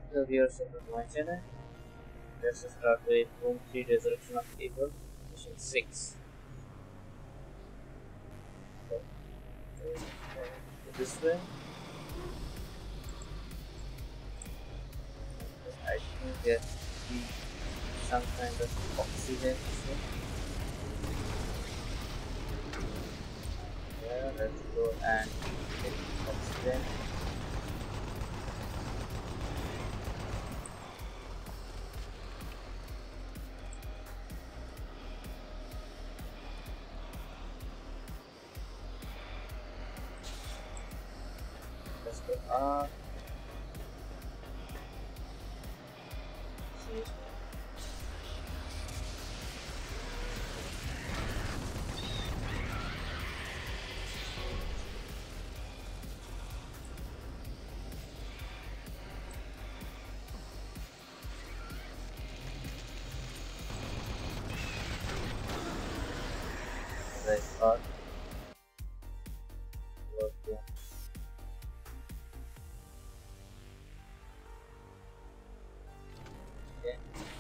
The viewers of my channel. Let's start with Room 3 Resurrection of Evil, Mission 6. So, this way, I think there should be some kind of oxygen issue. Yeah, let's go and get oxygen. Let's go up. See. As I thought, working. Okay.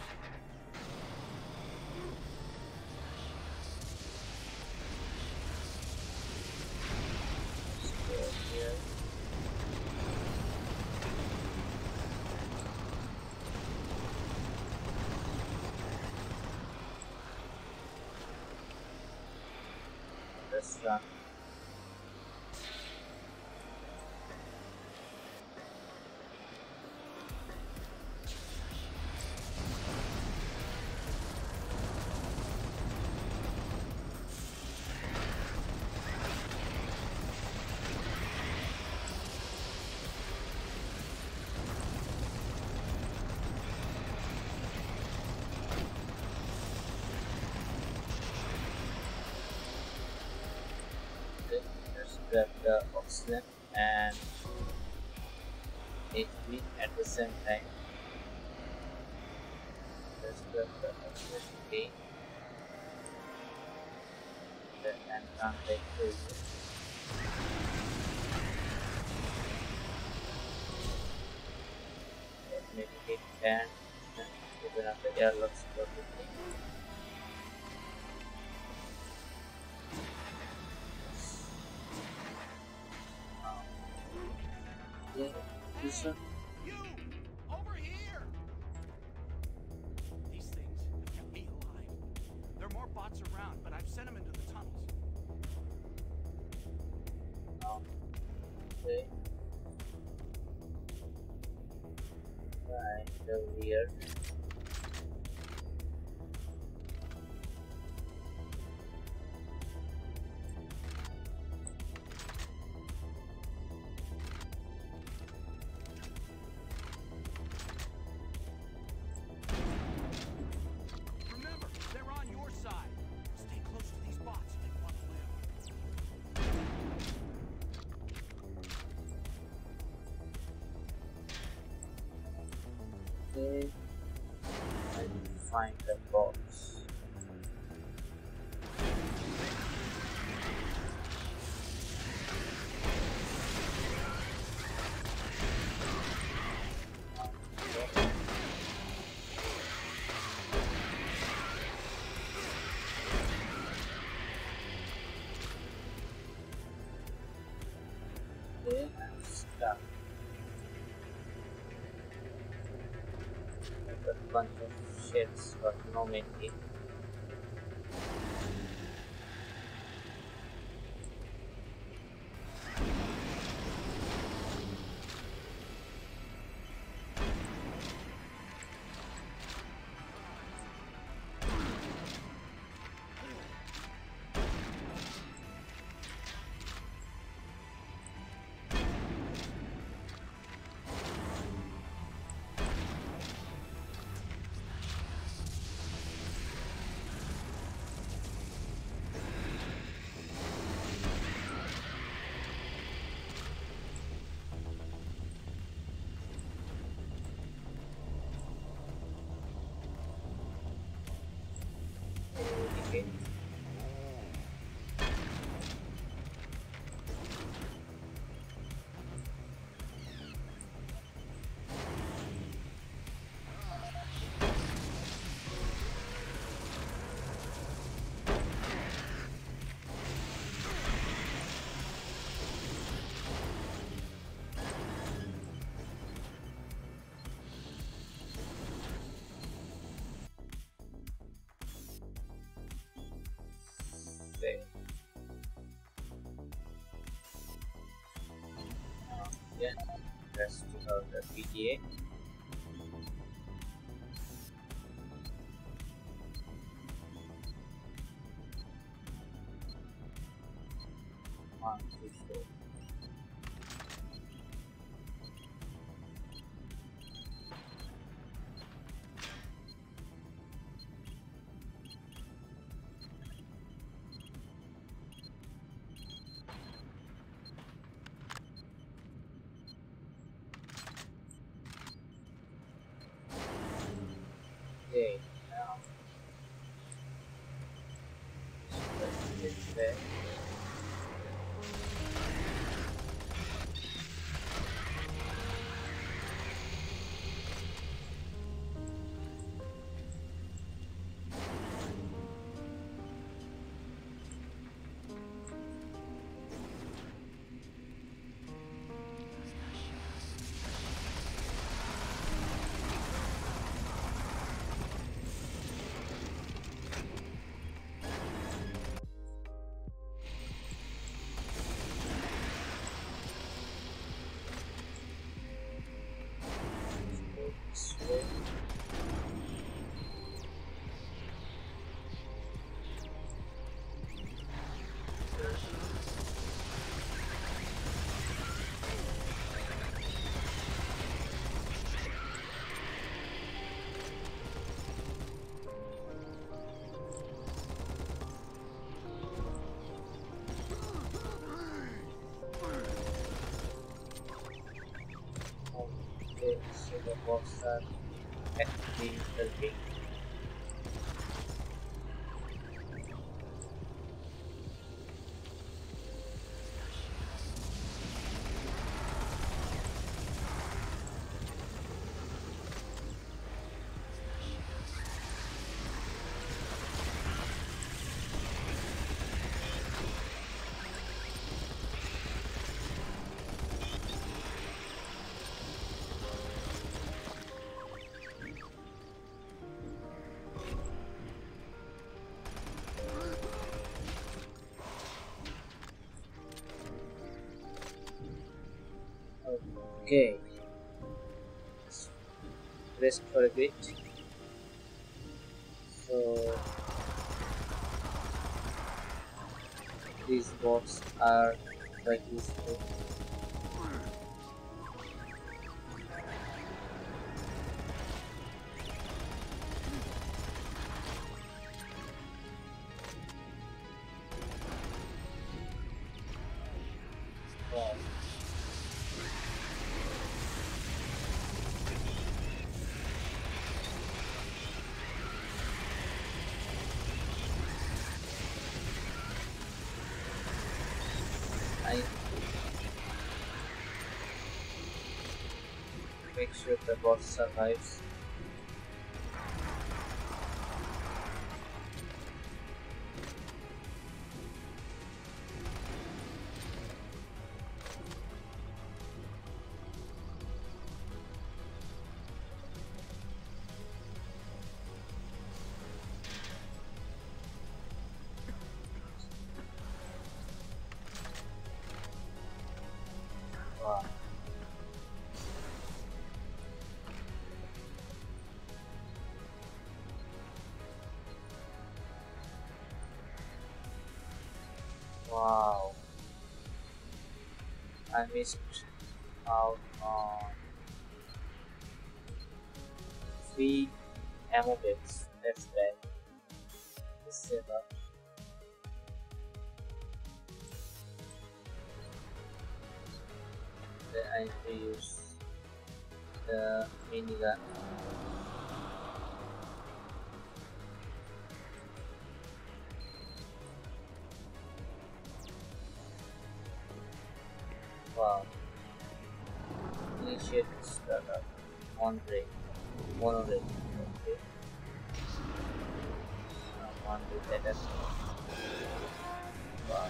Let's go here. Let's run. Okay, let's grab the oxygen and HP at the same time. Let's grab the oxygen again and come back to you. Meditate and open up the airlocks for the thing. Yeah, this one. You! Over here! These things have kept me alive. There are more bots around, but I've sent them into the tunnels. Okay. Right, the weird. Remember, they're on your side. Stay close to these bots if they want to live. Okay. I find the box. Okay, I'm stuck. I've got a bunch of shits, but no medkit. Yeah, let's check out the PTA. One, two, four. Okay, now let's get there. Let's go this way. Okay, so the box are actually helping. Okay, let's rest for a bit. So these bots are quite useful. Wow. I make sure the bot survives. Wow. Wow. I missed out on 3 ammo bits. That's bad. Let's save up. Then I need to use the minigun. Wow. Initiate startup. On break. Mono break. Okay. On break that as well. Wow.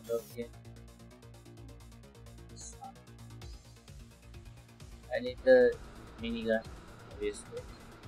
Okay. I need the minigun, obviously.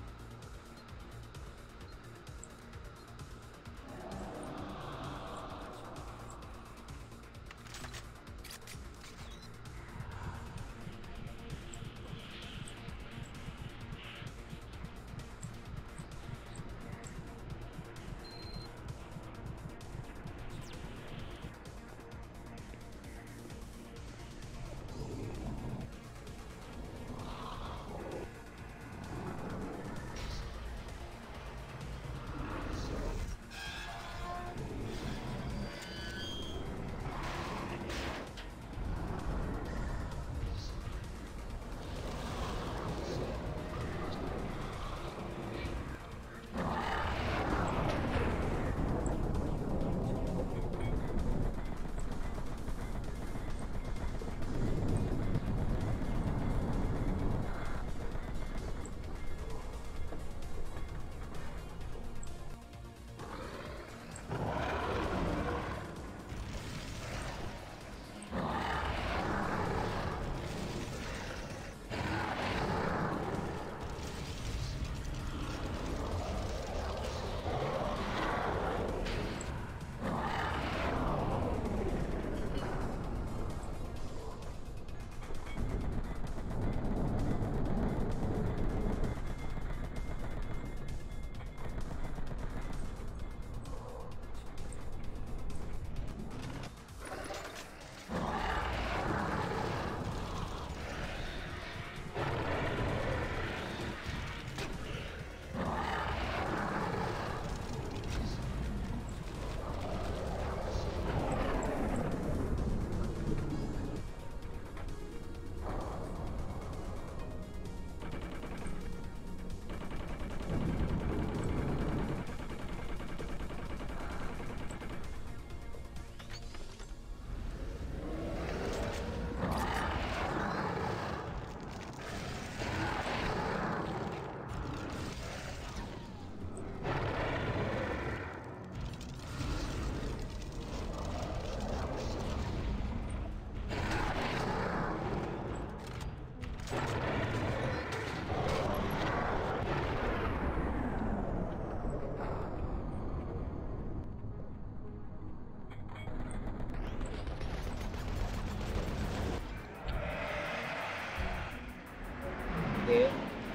Okay,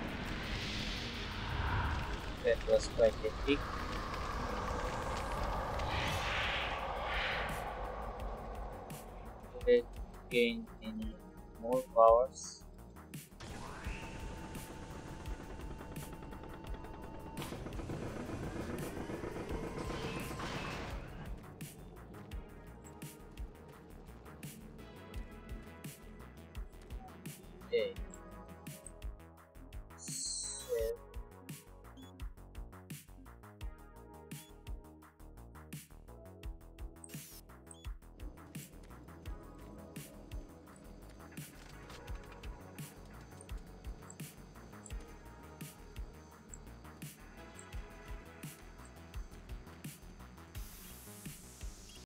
that was quite epic. Did it gain any more powers? Okay.